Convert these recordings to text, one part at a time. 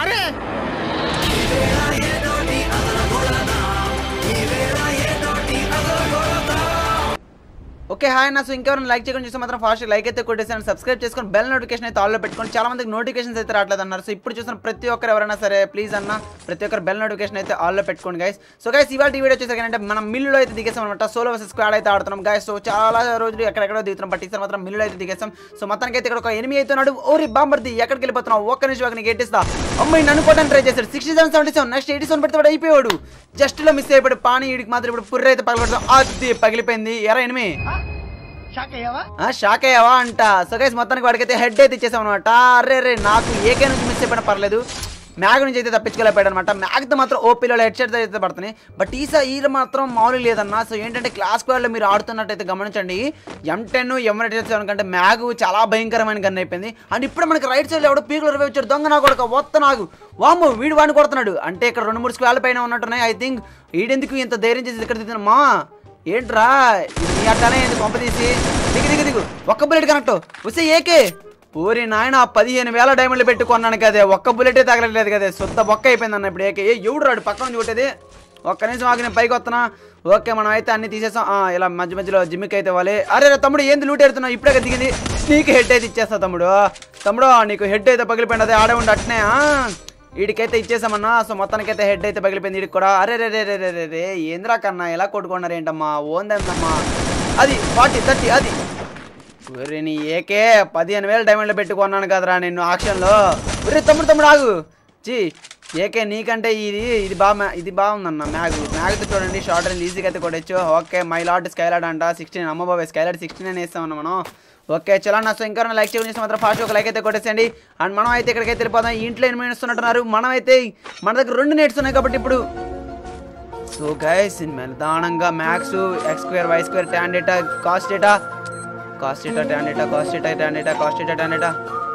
అరే okay hi అన్న. So ఇంకెవరైనా లైక్ చేయకుండా చూస్తే మాత్రం ఫాస్ట్ లైక్ అయితే కొట్టేసాను, సబ్స్క్రైబ్ చేసుకొని బెల్ నోటిఫికేషన్ అయితే ఆల్లో పెట్టుకోండి. చాలా మందికి నోటిఫికేషన్స్ అయితే రావట్లేదు అన్నారు. సో ఇప్పుడు చూసిన ప్రతి ఒక్కరు ఎవరైనా సరే ప్లీజ్ అన్న ప్రతి ఒక్కరు బెల్ నోటిఫికేషన్ అయితే ఆల్లో పెట్టుకోండి గైస్. సో గైస్ ఇవాళ వీడియో వచ్చేసరికి అంటే మనం మిల్లులో అయితే దిగేసాం అనమాట. సోలో వర్సెస్ స్క్వాడ్ అయితే ఆడుతున్నాం గైస్. సో చాలా రోజులు ఎక్కడెక్కడో దిగుతున్నాం, బట్ ఈసారి మాత్రం మిల్లులో అయితే దిగేసాం. సో మొత్తానికి అయితే ఇక్కడ ఒక ఎనిమిది అవుతున్నాడు. ఓరి బాంబర్ది ఎక్కడికి వెళ్ళిపోతున్నావు? ఒక్క నిమిషం అక్కడ గెట్టిస్తా. అమ్మాయి నన్ను కొట్టడానికి ట్రై చేశాడు. 67-77 నెక్స్ట్ 87 పెడితే అయిపోయాడు. జస్ట్ లో మిస్ అయిపోయాడు. పానీ వీడికి మాత్రం ఇప్పుడు పుర్ర అయితే పగలబెడతాం. అది పగిలిపోయింది. ఎరా ఎనిమి షాక్ అయ్యావా అంట. సో గైస్ మొత్తానికి వాడికైతే హెడ్ అయితే ఇచ్చేసాం అనమాట. అరే రే నాకు ఏకే నుంచి మిస్ అయిపోయినా పర్లేదు, మ్యాగ్ నుంచి అయితే తప్పించుకోలేకపోయాడు అనమాట. మ్యాగ్తో మాత్రం ఓపీలో హెడ్ షాట్ అయితే పడుతున్నాయి, బట్ ఈసారి మాత్రం మామూలు లేదన్న. సో ఏంటంటే క్లాస్ స్క్వాడ్లో మీరు ఆడుతున్నట్టయితే గమనించండి, M10 M87 కంటే మ్యాగ్ చాలా భయంకరమైన గన్ అయిపోయింది. అండ్ ఇప్పుడు మనకి రైట్ సైడ్ ఎవడో పీకులు రవి వచ్చాడు. దొంగ నా కొడుకు వత్త నాకు వాము వీడు వాడిని కొడుతున్నాడు. అంటే ఇక్కడ 2-3 స్క్వాడ్ల పైన ఉన్నట్టున్నాయి. ఐ థింక్ వీడెందుకు ఇంత ధైర్యం చేసి ఇక్కడ దిగుతున్నా ఏంట్రా నీ అట్టానే పంప తీసి దిగు ఒక్క బుల్లెట్ కనెక్ట్ వస్తే ఏకే. ఊరి నాయన 15,000 డైమండ్లు పెట్టుకున్నాను కదే, ఒక్క బుల్లెటే తగలట్లేదు కదే. సొంత బొక్క అయిపోయింది అన్న ఇప్పుడు ఏకే. ఎవడు రాడు పక్కన నుంచి కొట్టేది. ఒక్క నిమిషం ఆగి నేను పైకి వస్తున్నా. ఓకే మనం అయితే అన్ని తీసేసాం. ఇలా మధ్య మధ్యలో జిమ్మికి అయితే ఇవ్వాలి. అరే తమ్ముడు ఏంది లూట్ ఎడుతున్నావు? ఇప్పుడే దిగింది. నీకు హెడ్ అయితే ఇచ్చేస్తా తమ్ముడు. నీకు హెడ్ అయితే పగిలిపోయింది. అదే ఆడే ఉండి అట్నే వీడికైతే ఇచ్చేసామన్నా. సో మొత్తానికైతే హెడ్ అయితే పగిలిపోయింది వీడికి కూడా. అరే రే రే రే రే రే ఏంద్రా కన్నా ఎలా కొట్టుకున్నారు ఏంటమ్మా? ఓందమ్మా అది 40-30 అది నీ ఏకే 15,000 డైమండ్లు పెట్టుకున్నాను కదరా నిన్ను ఆక్షన్లో. ఒరే తమ్ముడు ఆగు. జీ ఏకే నీకంటే ఇది బాగుందన్న. మ్యాగ్తో చూడండి షార్ట్ రేంజ్ ఈజీగా అయితే కొట్టచ్చు. ఓకే మై లాట్ స్కైలాడ్ అంట 16 అమ్మ బాబాయ్ స్కైలాడ్ 16 వేస్తామన్నా మనం. ఓకే చలా సో ఇంకా లైక్ చేసి మాత్రం ఫాస్ట్ ఒక లైక్ అయితే కొట్టేసేయండి. అండ్ మనం అయితే ఇక్కడికైతే వెళ్ళిపోదాం. ఇంట్లో 8 మినిట్స్ ఉన్నట్టున్నారు. మన దగ్గర 2 నెట్స్ ఉన్నాయి కాబట్టి ఇప్పుడు. సో గైస్ నిదానంగా మ్యాక్స్ X2 Y2 tan డేటా కాస్ట్ డేటా tan డేటా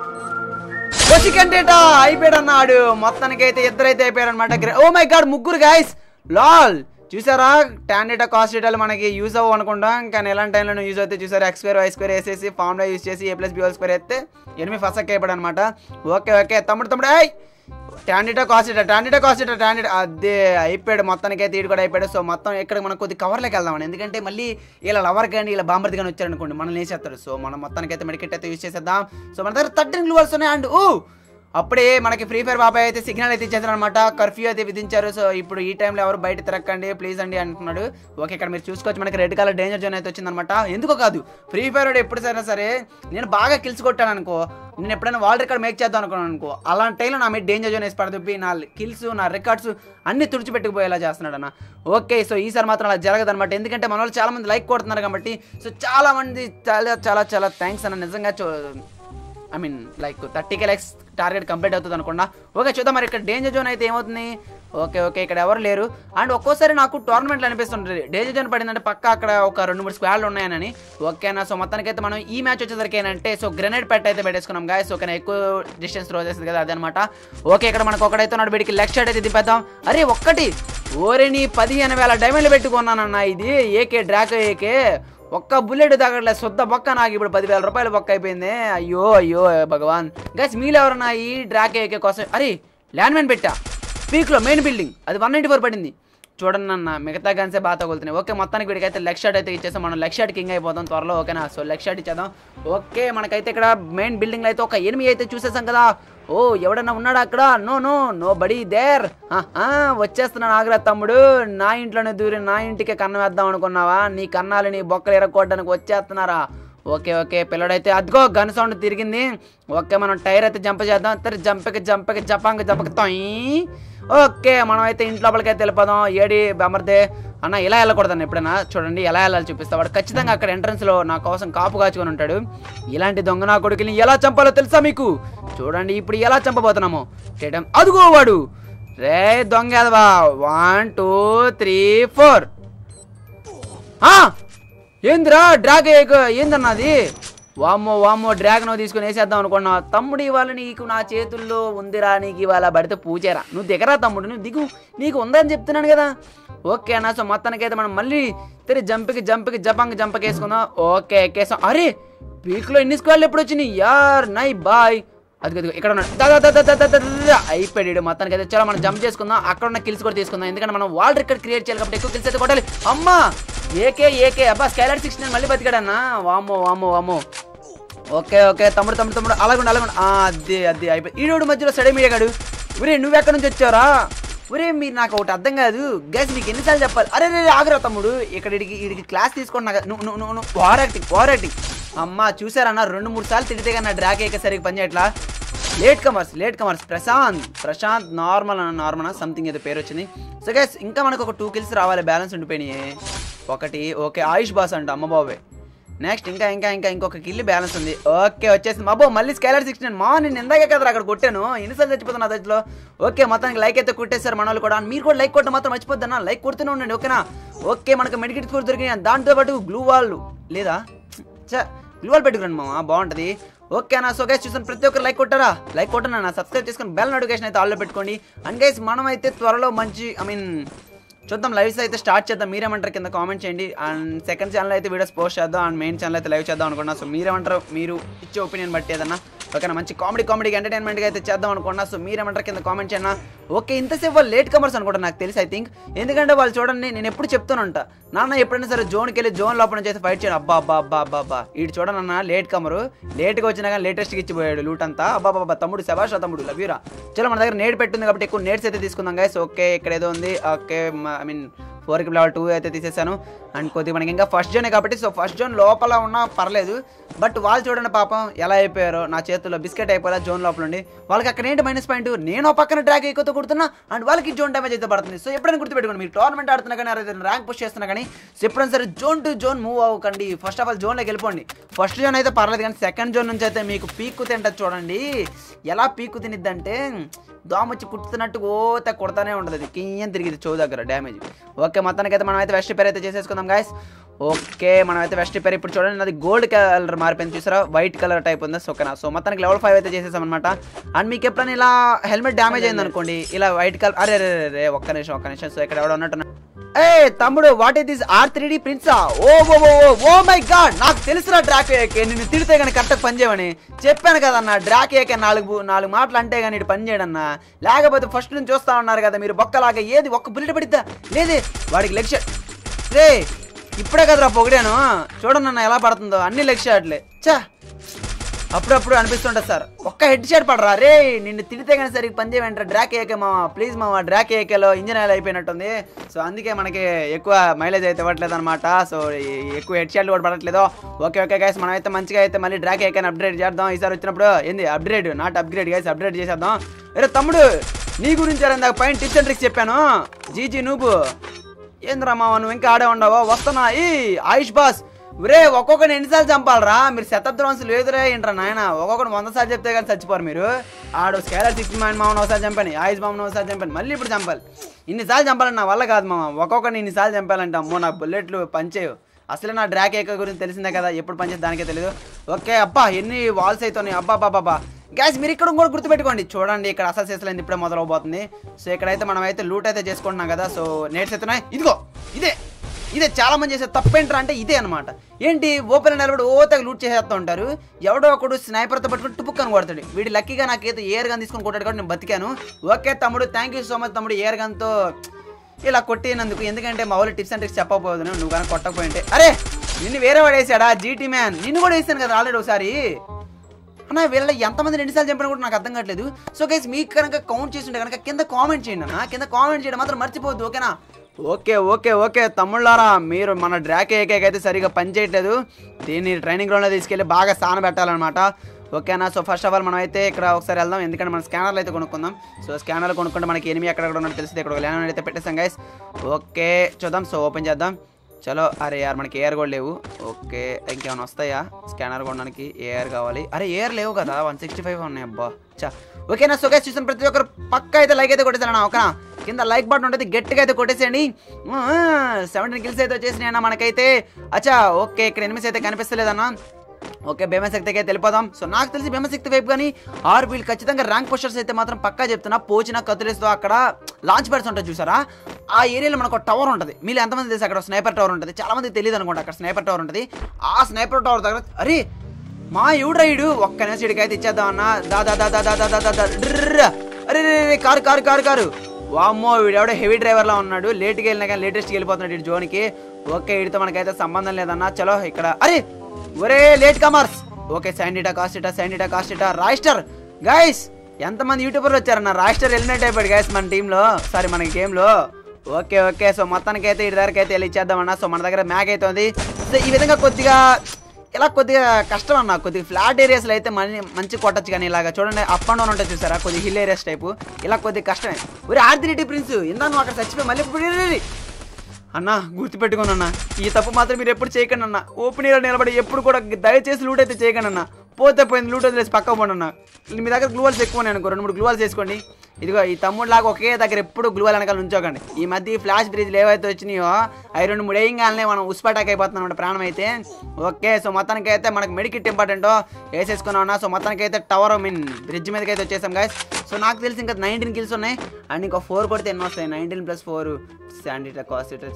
అయిపోయాడు అన్నాడు. మొత్తానికి అయితే ఇద్దరైతే అయిపోయారు అనమాట. ఓ మై గాడ్ ముగ్గురు గైస్ లాల్ చూసారా. tan డేటా కాస్ట్ డేటాలు మనకి యూజ్ అవ్వ అనుకుంటాం, కానీ ఎలాంటి టైంలో యూజ్ అవుతాయి చూసారా. X2 Y2 వేసేసి ఫార్ములా యూజ్ చేసి A+B² అయితే ఎనిమిది ఫస్ట్ అయిపోయాడు అనమాట. ఓకే తమ్ముడు tan డేటా కాస్ట్ డేటా అదే అయిపోయాడు. మొత్తానికి అయితే ఈడు కూడా అయిపోయాడు. సో మొత్తం ఇక్కడ మనం కొద్ది కవర్లోకి వెళ్దామని, ఎందుకంటే మళ్ళీ ఇలా లవర్ కానీ ఇలా బాంబర్ది కానీ వచ్చారనుకోండి మనం వేసేస్తాడు. సో మనం మొత్తానికి అయితే మెడికెట్ అయితే యూజ్ చేసేద్దాం. సో మన దగ్గర 13 గ్లూవర్స్ ఉన్నాయి. అండ్ అప్పుడే మనకి ఫ్రీ ఫైర్ బాబాయ్ అయితే సిగ్నల్ అయితే ఇచ్చేసారు అనమాట. కర్ఫ్యూ అయితే విధించారు. సో ఇప్పుడు ఈ టైంలో ఎవరు బయట తిరగండి ప్లీజ్ అండి అంటున్నాడు. ఓకే ఇక్కడ మీరు చూసుకోవచ్చు మనకి రెడ్ కలర్ డేంజర్ జోన్ అయితే వచ్చిందనమాట. ఎందుకో కాదు ఫ్రీ ఫైర్ ఎప్పుడు సరే నేను బాగా కిల్స్ కొట్టాను అనుకో, నేను ఎప్పుడైనా వరల్డ్ రికార్డ్ మేక్ చేద్దాం అనుకున్నాను అనుకో, అలాంటి టైంలో నా మీద డేంజర్ జోన్ వేసి పడుతుంది. నా కిల్స్ నా రికార్డ్స్ అన్ని తుడిచిపెట్టుకుపోయేలా చేస్తున్నాడు అన్న. ఓకే సో ఈసారి మాత్రం అలా జరగదు అనమాట, ఎందుకంటే మన వాళ్ళు చాలా మంది లైక్ కొడుతున్నారు కాబట్టి. సో చాలా మంది చాలా థ్యాంక్స్ అన్న నిజంగా. I mean like 30K likes target complete అవుతుంది అనుకున్నా. ఓకే చూద్దాం మరి ఇక్కడ డేంజర్ జోన్ అయితే ఏమవుతుంది. ఓకే ఇక్కడ ఎవరు లేరు. అండ్ ఒక్కోసారి నాకు టోర్నమెంట్లు అనిపిస్తుంటుంది డేంజర్ జోన్ పడిందంటే పక్క అక్కడ ఒక 2-3 స్క్వాడ్లు ఉన్నాయని. ఓకేనా సో మొత్తానికి అయితే మనం ఈ మ్యాచ్ వచ్చేసరికి ఏంటంటే సో గ్రెనేడ్ పెట్ అయితే పెట్టేసుకున్నాం గాయస్. ఓకేనా ఎక్కువ డిస్టెన్స్ త్రో చేస్తుంది కదా అదనమాట. ఓకే ఇక్కడ మనకు ఒకటైతే ఉన్నాడు, వీడికి లెగ్ షాట్ అయితే దింపేద్దాం. అరే ఒక్కటి ఓరేని 15,000 డైమండ్లు పెట్టుకున్నానన్న. ఇది ఏకే డ్రాకో ఏకే ఒక్క బుల్లెట్ తగ్గట్లేదు. శుద్ధ బొక్క నాకు ఇప్పుడు 10,000 రూపాయలు బొక్క అయిపోయింది. అయ్యో భగవాన్. గైస్ మీలో ఎవరన్నా ఈ డ్రాక్ ఏకే కోసం అరే ల్యాండ్ మ్యాన్ పెట్టా పీక్లో మెయిన్ బిల్డింగ్ అది 194 పడింది చూడండి అన్న. మిగతా గన్సే బాగా తగులుతున్నాయి. ఓకే మొత్తానికి వీడికైతే లెగ్ షాట్ అయితే ఇచ్చేసాం. మనం లెగ్ షాట్ కింగ్ అయిపోతాం త్వరలో. ఓకేనా సో లెగ్ షాట్ ఇచ్చేద్దాం. ఓకే మనకైతే ఇక్కడ మెయిన్ బిల్డింగ్లో అయితే ఒక 8 అయితే చూసేసాం కదా. ఓ ఎవడన్నా ఉన్నాడా అక్కడ? Nobody there. వచ్చేస్తున్నాను ఆగ్రా తమ్ముడు. నా ఇంట్లోనే దూరి నా ఇంటికే కన్నం వేద్దాం అనుకున్నావా? నీ కన్నాలు నీ బొక్కలు ఎరగొట్టడానికి వచ్చేస్తున్నారా? ఓకే పిల్లడైతే అదిగో గన్ సౌండ్ తిరిగింది. ఓకే మనం టైర్ అయితే జంప్ చేద్దాం. జంపకి జపాంగ తొయ్. ఓకే మనం అయితే ఇంటి లోపలికి అయితే వెళ్ళిపోదాం. ఏడి బమర్దే అన్న ఇలా వెళ్ళకూడదన్న. ఎప్పుడైనా చూడండి ఎలా వెళ్ళాలి చూపిస్తా. వాడు ఖచ్చితంగా అక్కడ ఎంట్రన్స్లో నా కోసం కాపు కాచుకొని ఉంటాడు. ఇలాంటి దొంగ నా కొడుకుని ఎలా చంపాలో తెలుసా మీకు? చూడండి ఇప్పుడు ఎలా చంపబోతున్నాము. అదిగో వాడు రే దొంగ 1 2 3 4. ఏందిరా డ్రాగ్ ఏందన్నది? వామ్మో డ్రాగన్ తీసుకుని వేసేద్దాం అనుకున్నా. తమ్ముడు ఇవాళ నీకు నా చేతుల్లో ఉందిరా, నీకు ఇవాళ పడితే పూచేరా. నువ్వు దిగరా తమ్ముడు, నువ్వు దిగు, నీకు ఉందని చెప్తున్నాను కదా. ఓకే అన్న సో మొత్తానికి అయితే మనం మళ్ళీ జంప్కి జంపకి వేసుకుందాం. ఓకే ఎక్కేసాం. అరే పీక్లో ఎన్ని స్క్వాడ్లు ఎప్పుడు వచ్చినాయి యార్? నై బాయ్. అది ఇక్కడ ఉన్నాడు. అయిపోయాడు మొత్తానికి అయితే. చాలా మనం జంప్ చేసుకుందాం, అక్కడ ఉన్న కిల్స్ కూడా తీసుకుందాం, ఎందుకంటే మనం వాల్ రికార్డ్ క్రియేట్ చేయాలి కాబట్టి ఎక్కువ కిల్స్ అయితే కొట్టాలి. అమ్మా ఏకే అబ్బా స్కైలర్ 16 మళ్ళీ బతికాడన్నా. వామ్మో. ఓకే తమ్ముడు అలాగుండి అది అయిపోయి. ఈడోడు మధ్యలో సడే మీడియాగాడు. ఒరే నువ్వెక్కడి నుంచి వచ్చారా? ఒరే మీరు నాకు ఒకటి అర్థం కాదు గైస్, మీకు ఎన్నిసార్లు చెప్పాలి? అరే ఆగురా తమ్ముడు, ఇక్కడ ఇడికి క్లాస్ తీసుకోండి. నాకు నువ్వు ఓవర్ యాక్టింగ్. అమ్మ చూసారన్న 2-3 సార్లు తిడితే కానీ నా డ్రాక్ ఏక సరిగ్గా పని చేయట్లా. Latecomers Prashant normal something ఏదో పేరు వచ్చింది. సో గైస్ ఇంకా మనకు ఒక 2 కిల్స్ రావాలి, బ్యాలెన్స్ ఉండిపోయినాయి. ఒకటి ఓకే ఆయుష్ బాస్ అంట, అమ్మ బాబే. నెక్స్ట్ ఇంకా ఇంకొక కిల్ బ్యాలెన్స్ ఉంది. ఓకే వచ్చేసింది. అబ్బో మళ్ళీ స్కైలర్ 16 మా నేను ఇందాకే కదా అక్కడ కొట్టాను, ఎన్నిసార్లు చచ్చిపోతున్నా దశలో. ఓకే మొత్తానికి లైక్ అయితే కొట్టేశారు మన వాళ్ళు కూడా. మీరు కూడా లైక్ కొట్టడం మాత్రం మర్చిపోద్దన్నా, లైక్ కొడుతూనే ఉండండి ఓకేనా. ఓకే మనకు మెడికిట్ కూడా దొరికినాయి, దాంతోపాటు గ్లూ వాల్ లేదా గ్లూ వాల్ పెట్టుకురండి మామ, బాగుంటుంది ఓకేనా. సో గైస్ చూసాను ప్రతి ఒక్కరు లైక్ కొట్టారా? లైక్ కొట్టనా, సబ్స్క్రైబ్ చేసుకొని బెల్ నోటిఫికేషన్ అయితే ఆల్లో పెట్టుకోండి. అండ్ గైస్ మనం అయితే త్వరలో మంచి చూద్దాం లైవ్స్ అయితే స్టార్ట్ చేద్దాం. మీరేమంటారు కింద కామెంట్ చేయండి. అండ్ సెకండ్ ఛానల్ అయితే వీడియోస్ పోస్ట్ చేద్దాం, అండ్ మెయిన్ ఛానల్ అయితే లైవ్ చేద్దాం అనుకున్నా. సో మీరేమంటారు, మీరు ఇచ్చే ఒపీనియన్ బట్టి ఏదన్నా ఓకేనా మంచి కామెడీ ఎంటర్టైన్మెంట్గా అయితే చేద్దాం అనుకున్నా. సో మీరేమంటారు కింద కామెంట్ చేయన్నా. ఓకే ఇంతసేపు వాళ్ళు లేట్ కమర్స్ అనుకుంటా నాకు తెలిసి, ఐ థింక్. ఎందుకంటే వాళ్ళు చూడండి నేను ఎప్పుడు చెప్తానంట, నాన్న ఎప్పుడైనా సరే జోన్కి వెళ్ళి జోన్ లోపల నుంచి అయితే ఫైట్ చేయను. అబ్బా వీడు చూడనన్న లేట్ కమరు, లేట్గా వచ్చినా కానీ లేటెస్ట్గా ఇచ్చిపోయాడు లూట్ అంతా. అబ్బా తమ్ముడు శభాష్ తమ్ముడు లవ్యూరా. చలో మన దగ్గర నేట్ పెట్టింది కాబట్టి ఎక్కువ నేట్స్ అయితే తీసుకుందాం గైస్. ఓకే ఇక్కడ ఏదో ఉంది. ఓకే 4కి లెవెల్ 2 అయితే తీసేసాను. అండ్ కొద్దిగా మనకి ఇంకా ఫస్ట్ జోనే కాబట్టి, సో ఫస్ట్ జోన్ లోపల ఉన్నా పర్లేదు. బట్ వాళ్ళు చూడండి పాపం ఎలా అయిపోయారో, నా చేతుల్లో బిస్కెట్ అయిపోయా జోన్ లోపల ఉండి. వాళ్ళకి అక్కడ ఏంటి మైనస్ పాయింట్, నేను పక్కన డ్రాక్ ఎక్కువతో కొడుతున్నా అండ్ వాళ్ళకి జోన్ డ్యామేజ్ అయితే పడుతుంది. సో ఎప్పుడైనా గుర్తుపెట్టుకోండి, మీరు టోర్నమెంట్ ఆడుతున్నా కానీ అదే ర్యాంక్ పుష్ చేస్తున్నా కానీ ఎప్పుడైనా సరే జోన్ టు జోన్ మూవ్ అవ్వకండి. ఫస్ట్ ఆఫ్ ఆల్ జోన్లోకి వెళ్ళిపోండి. ఫస్ట్ జోన్ అయితే పర్లేదు కానీ సెకండ్ జోన్ నుంచి అయితే మీకు పీక్కు తింటది చూడండి. ఎలా పీక్కు తినిద్దంటే దోమ వచ్చి కుట్టుతున్నట్టు ఓత కొడతానే ఉంటుంది, అది కియ్యం తిరిగింది చౌ దగ్గర డ్యామేజ్. ఓకే మొత్తానికి అయితే మనం అయితే వెస్ట్ రిపేర్ అయితే చేసేసుకుందాం గాయస్. ఓకే మనం అయితే వెస్ట్ రిపేర్ ఇప్పుడు చూడండి అది గోల్డ్ కలర్ మారిపోయింది చూసారా, వైట్ కలర్ టైప్ ఉంది. ఓకేనా సో మొత్తానికి లెవెల్ 5 అయితే చేసేసాం అనమాట. అండ్ మీకు ఎప్పుడైనా ఇలా హెల్మెట్ డ్యామేజ్ అయింది అనుకోండి, ఇలా వైట్ కలర్ అరే ఒక్క నిమిషం. సో ఇక్కడ ఎవడో ఉన్నట్టు ఏ తమ్ముడు వాట్ ఇస్ దిస్ R3D ప్రిన్సా? ఓ మై గాడ్ నాకు తెలుసురా డ్రాక్ ఏకే, నిన్ను తిడితే కానీ కరెక్ట్గా పని చేయమని చెప్పాను కదన్నా. డ్రాక్ ఏకే నాలుగు మాటలు అంటే కానీ ఇటు పని చేయడన్నా, లేకపోతే ఫస్ట్ నుంచి చూస్తా ఉన్నారు కదా మీరు బొక్కలాగా. ఏది ఒక్క బుల్లెట్ పడిద్దా లేదే వాడికి లెగ్ షాట్. రే ఇప్పుడే కదరా పొగిడాను, చూడండి అన్న ఎలా పడుతుందో అన్ని లెగ్ షాట్లే. అప్పుడప్పుడు అనిపిస్తుంటుంది సార్ ఒక్క హెడ్ షాట్ పడరా. రే నిన్ను తిడితే కానీ సరిగ్గా పని చేయమంటారా డ్రాక్ ఏకే మామ, ప్లీజ్ మామ. డ్రాక్ ఏకేలో ఇంజిన్ ఆయిల్ అయిపోయినట్టుంది, సో అందుకే మనకి ఎక్కువ మైలేజ్ అయితే ఇవ్వట్లేదు అనమాట. సో ఎక్కువ హెడ్ షాట్లు కూడా పడట్లేదు. ఓకే గైస్ మనం అయితే మంచిగా అయితే మళ్ళీ డ్రాక్ ఏకేని అప్గ్రేడ్ చేద్దాం ఈసారి వచ్చినప్పుడు. ఏంది upgrade not upgrade guys, upgrade చేసేద్దాం. అరే తమ్ముడు నీ గురించి ఇందాక పైన టిప్స్ అండ్ ట్రిక్స్ చెప్పాను. జీజీ నువ్వు ఏంద్రా మామ నువ్వు ఇంకా ఆడే ఉండవా? వస్తున్నా ఈ ఆయుష్ బాస్. ఒరే ఒక్కొక్కరిని ఎన్నిసార్లు చంపాలరా మీరు? శతద్రోన్స్ లేదురే ఏంట్రా నాయన, ఒక్కొక్కరు 100 సార్లు చెప్తే కానీ చచ్చిపోరు మీరు. ఆడు స్కైలర్ 16 మామను ఒకసారి చంపాను, ఆయుష్ మామను ఒకసారి చంపాను, మళ్ళీ ఇప్పుడు చంపాలి. ఇన్నిసార్లు చంపాలని నా వల్ల కాదు మామ, ఒక్కొక్కరిని ఇన్నిసార్లు చంపాలంటే అమ్మో నాకు బుల్లెట్లు పనిచేయవు. అసలు నా డ్రాక్ ఏక గురించి తెలిసిందే కదా, ఎప్పుడు పనిచేసి దానికే తెలియదు. ఓకే అబ్బా ఎన్ని వాల్స్ అవుతున్నాయి అబ్బా. గ్యాస్ మీరు ఇక్కడ కూడా గుర్తుపెట్టుకోండి, చూడండి ఇక్కడ అసలు చేసలేదు ఇప్పుడే మొదలవబోతుంది. సో ఇక్కడైతే మనం అయితే లూట్ అయితే చేసుకుంటున్నాం కదా. సో నేట్స్ అవుతున్నాయి, ఇదిగో ఇదే చాలా మంది చేసే తప్పేంట్రా అంటే ఇదే అనమాట. ఏంటి ఓపెన్ నిలబడి ఓతగా లూట్ చేసేస్తూ ఉంటారు. ఎవడో ఒకడు స్నైపర్తో పట్టుకుని టుపుక్కని కొడతాడు. వీడి లక్కీగా నాకైతే ఎయిర్ గన్ తీసుకొని కొట్టాడు కాబట్టి నేను బతికాను. ఓకే తమ్ముడు థ్యాంక్ యూ సో మచ్ తమ్ముడు ఎయిర్ గన్తో ఇలా కొట్టినందుకు. ఎందుకంటే మా వాళ్ళు టిప్స్ అండ్ ట్రిక్స్ చెప్పకపోదు, నువ్వు కానీ కొట్టకపోయింటే. అరే నిన్ను వేరే వాడు వేసాడా జీటీ మ్యాన్, నిన్ను కూడా వేసాను కదా ఆల్రెడీ ఒకసారి. అన్న వీళ్ళ ఎంతమంది 2 సార్లు చెప్పినా కూడా నాకు అర్థం కావట్లేదు. సో గైస్ మీకు కనుక కౌంట్ చేస్తుంటే కనుక కింద కామెంట్ చేయండి అన్న, కింద కామెంట్ చేయడం మాత్రం మర్చిపోవద్దు ఓకేనా. ఓకే తమ్ముళ్ళారా మీరు మన డ్రాక్ ఏకైతే సరిగా పని చేయట్లేదు, దీన్ని ట్రైనింగ్ గ్రౌండ్లో తీసుకెళ్ళి బాగా స్థానం పెట్టాలన్నమాట ఓకేనా. సో ఫస్ట్ ఆఫ్ ఆల్ మనం అయితే ఇక్కడ ఒకసారి వెళ్దాం, ఎందుకంటే మనం స్కానర్లు అయితే కొనుక్కుందాం. సో స్కానర్లు కొనుక్కుంటే మనకి ఎనిమిది ఎక్కడ ఉన్నట్టు తెలిసింది. ఇక్కడ ల్యాండ్ అయితే పెట్టేస్తాం గైస్. ఓకే చూద్దాం. సో ఓపెన్ చేద్దాం చలో. అరే యార్ మనకి ఏఆర్ కూడా లేవు. ఓకే ఇంకేమైనా వస్తాయా స్కానర్ కొనడానికి? ఏఆర్ కావాలి. అరే ఏఆర్ లేవు కదా, 165 ఉన్నాయి అబ్బా చా. ఓకేనా సో గైస్ చూసిన ప్రతి ఒక్కరు పక్క అయితే లైక్ అయితే కొట్టేసాను ఓకేనా. కింద లైక్ బటన్ ఉంటుంది గట్టిగా అయితే కొట్టేసేయండి. 17 కిల్స్ అయితే వచ్చేసినాయన్నా మనకైతే. అచ్చా ఓకే ఇక్కడ ఎనిమిస్ అయితే కనిపిస్తలేదన్నా. ఓకే భీమశక్తికి అయితే వెళ్ళిపోదాం. సో నాకు తెలిసి భీమశక్తి వైపు కానీ వీళ్ళు ఖచ్చితంగా ర్యాంక్ పుషర్స్ అయితే మాత్రం పక్కా చెప్తున్నా. పోచిన కత్తులేస్తో అక్కడ లాంచ్ ప్యాడ్స్ ఉంటుంది చూసారా, ఆ ఏరియాలో మనకు టవర్ ఉంటుంది. మీరు ఎంతమంది తెలిసి అక్కడ స్నైపర్ టవర్ ఉంటుంది, చాలా మందికి తెలియదు అనుకోండి. అక్కడ స్నైపర్ టవర్ ఉంటుంది. ఆ స్నైపర్ టవర్ దగ్గర అరే మా ఎవడు రైడు ఒక్క నిమిషం ఇడికైతే ఇచ్చేద్దాం అన్న. అరే కారు కారు కారు కారు. వామ్మో వీడెవడో హెవీ డ్రైవర్ లా ఉన్నాడు. లేట్కి వెళ్ళినా కానీ లేటెస్ట్కి వెళ్ళిపోతున్నాడు ఇటు జోన్కి. ఓకే వీడితో మనకైతే సంబంధం లేదన్నా. చలో ఇక్కడ అరే ఒరే లేట్ కమర్స్. ఓకే శాండిటా కాస్టిటా రాయిస్టర్. గైస్ ఎంతమంది యూట్యూబర్లు వచ్చారన్న. రాయిస్టర్ ఎలిమినేట్ అయిపోయాడు గైస్ మన టీంలో, సారీ మన గేమ్లో. ఓకే సో మొత్తానికి అయితే ఇటు దగ్గరికి అయితే వెళ్ళి ఇచ్చేద్దామన్నా. సో మన దగ్గర మ్యాగ్ అయితే ఉంది. సో ఈ విధంగా కొద్దిగా కష్టం అన్న. కొద్దిగా ఫ్లాట్ ఏరియాస్లో అయితే మంచి కొట్టచ్చు, కానీ ఇలాగ చూడండి అప్ అండ్ డౌన్ ఉంటుంది చూసారా, కొద్దిగా హిల్ ఏరియాస్ టైపు. ఇలా కొద్దిగా కష్టమే. ఒరే ఆర్దిరెడ్డి ప్రిన్స్ ఇందా నువ్వు అక్కడ చచ్చిపోయి మళ్ళీ అన్న గుర్తుపెట్టుకోను అన్న, ఈ తప్పు మాత్రం మీరు ఎప్పుడు చేయకండి అన్న. ఓపెనీలో నిలబడి ఎప్పుడు కూడా దయచేసి లూట్ అయితే చేయకండి అన్న. పోతే పోయింది లూట్ వదిలేసి పక్క పోండి అన్న. మీ దగ్గర గ్లూవాల్స్ ఎక్కువ ఉన్నాయి అనుకో, 2-3 గ్లూవాల్స్ వేసుకోండి. ఇదిగో ఈ తమ్ముడు లాగా ఒకే దగ్గర ఎప్పుడు గ్లూవాల్ వెనకాల ఉంచోకండి. ఈ మధ్య ఈ ఫ్లాష్ బ్రిడ్జ్లు ఏవైతే వచ్చినాయో అవి 2-3 వేయంగానే మనం ఉస్పాటాక్ అయిపోతున్నాం అన్నమాట ప్రాణం అయితే. ఓకే సో మొత్తానికి అయితే మనకు మెడికిట్ ఇంపార్టెంటో వేసేసుకున్నాం అన్న. సో మొత్తానికి అయితే టవర్ బ్రిడ్జ్ మీదకి అయితే వచ్చేసాం గైస్. సో నాకు తెలిసి ఇంకా 19 కిల్స్ ఉన్నాయి. అండ్ ఇంకా 4 కొడితే ఎన్నో వస్తాయి, 19 + 4 శాండిటా కాస్టిటా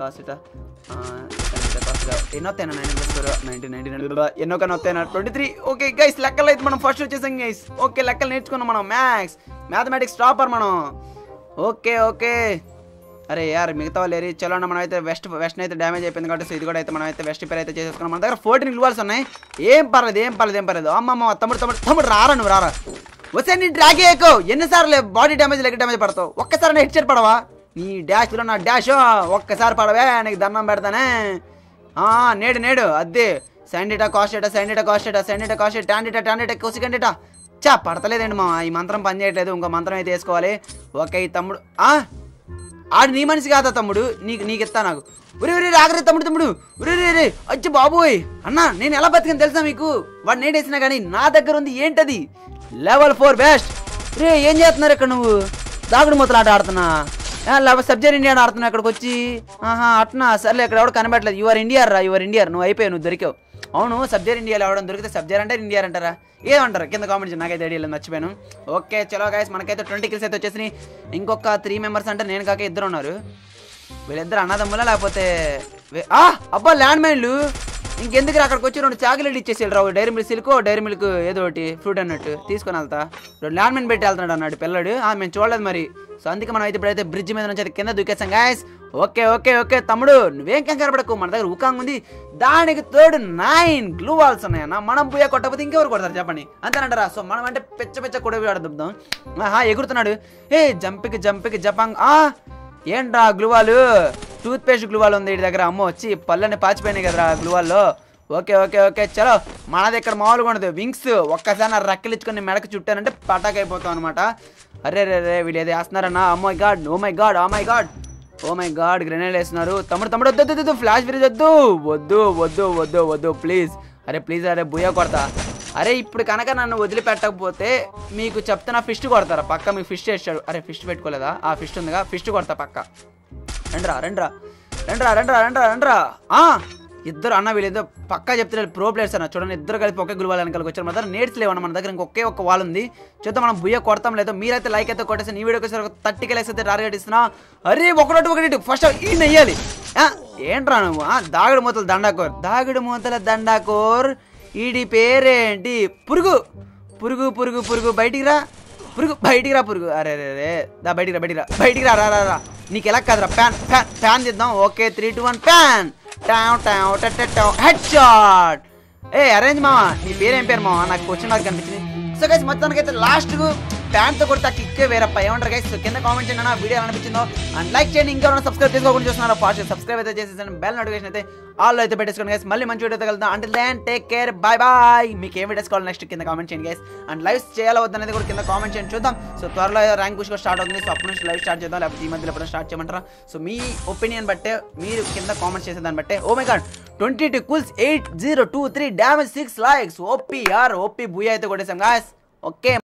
ఎన్నో వస్తాయి 19 + 4 19 ఎన్నో కానీ వస్తాయి 23. ఓకే గైస్ లెక్కలు అయితే మనం ఫస్ట్ వచ్చేసాం గైస్. ఓకే లెక్కలు నేర్చుకున్నాం మనం, మ్యాథమెటిక్స్ టాపర్ మనం. ఓకే అరే యార్ మిగతా వాళ్ళు ఏరి. చలో అన్న మనం అయితే వెస్ట్ అయితే డ్యామేజ్ అయిపోయింది కాబట్టి సో ఇది కూడా అయితే మనం అయితే వెస్ట్ రిపేర్ అయితే చేసేసుకున్నాం. మన దగ్గర 14 గ్లూవాల్స్ ఉన్నాయి. ఏం పర్లేదు. అమ్మమ్మ తమ్ముడు రారా నువ్వు రారా. వస్తే నీ డ్రాగే ఎక్కువ ఎన్నిసార్లు బాడీ డ్యామేజ్ లెగ్ డ్యామేజ్ పడతావు. ఒక్కసారి హెడ్ షాట్ పడవా. నీ డాష్లో నా డాష్ ఒక్కసారి పడవే నీకు దండం పెడతానే. నేడు అదే శాండిటా కాస్టిటా టాండిటా కోసికండిటా చా పడతలేదండి మా. ఈ మంత్రం పని చేయట్లేదు, ఇంకో మంత్రం అయితే వేసుకోవాలి. ఓకే ఈ తమ్ముడు ఆడు నీ మనిషి కాదా తమ్ముడు, నీకు ఇస్తా నాకు. ఉరి ఆగరే తమ్ముడు ఉరి అచ్చి బాబోయ్ అన్న నేను ఎలా బతికని తెలుసా మీకు. వాడు నేడేసినా కానీ నా దగ్గర ఉంది ఏంటది level 4 బెస్ట్. రే ఏం చేస్తున్నారు ఇక్కడ నువ్వు. దాగుడు మూతలు ఆట ఆడుతున్నా, సబ్జెక్ట్ ఇండియా ఆడుతున్నా ఇక్కడికి వచ్చి. అట్నా సర్లే ఇక్కడ ఎవడు కనబడలేదు. యువర్ ఇండియర్ నువ్వు అయిపోయావు, నువ్వు దొరికావు. అవును సబ్జెక్ట్ ఇండియాలో ఎవడం దొరికితే సబ్జెక్ట్ అంటే ఇండియా అంటారా ఏమంటారు కింద కామెంట్ నాకైతే ఐడియా లేదు, మర్చిపోయాను. ఓకే చలో గైస్ మనకైతే 20 కిల్స్ అయితే వచ్చేసినాయి. ఇంకొక 3 మెంబర్స్ అంటే నేను కాక 2 ఉన్నారు. వీళ్ళిద్దరు అన్నదమ్ములా లేకపోతే అబ్బా ల్యాండ్ మైన్లు. ఇంకెందుకు అక్కడికి వచ్చి 2 చాక్లెట్ ఇచ్చేసి రావు. డైరీ మిల్క్ ఏదో ఒకటి ఫ్రూట్ అన్నట్టు తీసుకొని వెళ్తా. 2 ల్యాండ్ మైన్ పెట్టి వెళ్తున్నాడు అన్నాడు పిల్లడు. మేము చూడలేదు మరి. సో అందుకే మనం అయితే ఇప్పుడైతే బ్రిడ్జ్ మీద నుంచి అయితే కింద దూకేసాం గాయస్. ఓకే తమ్ముడు నువ్వేం కంగారు పడకు, మన దగ్గర ఉకాంగ్ ఉంది. దానికి తోడు 9 గ్లూ వాల్స్ ఉన్నాయన్న. మనం పోయా కొట్టకపోతే ఇంకెవరు కొడతారు చెప్పండి, అంతేనంటారా. సో మనం అంటే పెచ్చ కొడవి ఆడదాం. ఎగురుతున్నాడు. జంపికి జపాంగ్. ఏంట్రా గ్లూవాలు, టూత్ పేస్ట్ గ్లూవాల్ ఉంది వీడి దగ్గర. అమ్మ వచ్చి పళ్ళని పాచిపోయినాయి కదరా గ్లూవాల్లో. ఓకే చలో మనది ఇక్కడ మామూలుగా ఉండదు. వింగ్స్ ఒక్కసారి నా రెక్కలు ఇచ్చుకొని మెడకు చుట్టానంటే పటాక్ అయిపోతాం అనమాట. అరే వీళ్ళు ఏదో వేస్తున్నారన్నా. ఓ మై గాడ్ గ్రెనేడ్ వేస్తున్నారు. తమ్ముడు వద్దు ఫ్లాష్ బ్రిడ్జ్ వద్దు ప్లీజ్. అరే బుయ్య కొడతా. అరే ఇప్పుడు కనుక నన్ను వదిలిపెట్టకపోతే మీకు చెప్తున్నా ఫిస్ట్ కొడతారా పక్క. మీకు ఫిస్ట్ వేస్తాడు. అరే ఫిస్ట్ పెట్టుకోలేదా. ఫిస్ట్ ఉందిగా, ఫిస్ట్ కొడతా పక్క. రండ్రా. ఇద్దరు అన్న వీళ్ళిద్దరు పక్కా చెప్తున్నారు ప్రో ప్లేయర్స్ అన్న. చూడండి ఇద్దరు కలిపి ఒకే గ్లూ వాల్ వెనకాలకి వచ్చారు. మన దగ్గర నేడ్స్ లేవన్న, మన దగ్గర ఇంకొకే ఒక వాల్ ఉంది. చూద్దాం మనం బుయ్య కొడతాం లేదో. మీరైతే లైక్ అయితే కొట్టేసి ఈ వీడియోకి ఒక 30 లైక్స్ అయితే టార్గెట్ ఇస్తున్నా. అరే ఒకటి ఫస్ట్ ఈ నెయ్యాలి. ఏంట్రా నువ్వు దాగుడు మూతల దండాకోర్ ఈడి పేరేంటి. పురుగు బయటికి రా పురుగు. అరే దా బయటికి రా. నీకు ఎలా కాదురా. ప్యాన్ చేద్దాం. Okay 3, 2, 1 pan. Headshot. అరేంజ్ మావా నీ పేరేం పేరు మావా, నాకు క్వశ్చన్ మార్క్ కనిపించింది. సో గైస్ మొత్తానికి అయితే లాస్ట్ ప్యాంట్తో కొడితే కిక్కే వేరప్ప. ఏమంటారు గైస్ కింద కామెంట్ చేయండి నా వీడియో అనిపించిందో. అండ్ లైక్ చేయండి. ఇంకా సబ్స్క్రైబ్ చేసుకోకుండా చూస్తున్నారో ఫాస్ట్ సబ్స్క్రైబ్ అయితే చేసేసాను. బెల్ నోటిఫికేషన్ అయితే ఆల్లో అయితే పెట్టేసుకోండి గైస్. మళ్ళీ మంచి వీడియో తగలుద్దాం. Until then take care, bye. మీకు ఏం వీడియోస్ కావాలి నెక్స్ట్ కింద కామెంట్ చేయండి గైస్. అండ్ లైవ్స్ చేయాలో వద్దనేది కూడా కింద కామెంట్ చేయండి, చూద్దాం. సో త్వరలో ర్యాంక్ పుష్ కూడా స్టార్ట్ అవుతుంది. సో అప్పుడు నుంచి లైవ్ స్టార్ట్ చేద్దాం, లేకపోతే ఈ మధ్యలో ఎప్పుడైనా స్టార్ట్ చేయమంటారా. సో మీ ఒపీనియన్ బట్టే మీరు కింద కామెంట్ చేసే దాన్ని బట్టే. Oh my god 22 kills 8023 damage 6 likes. OP booyah అయితే కొట్టేసాం గాయస్. ఓకే.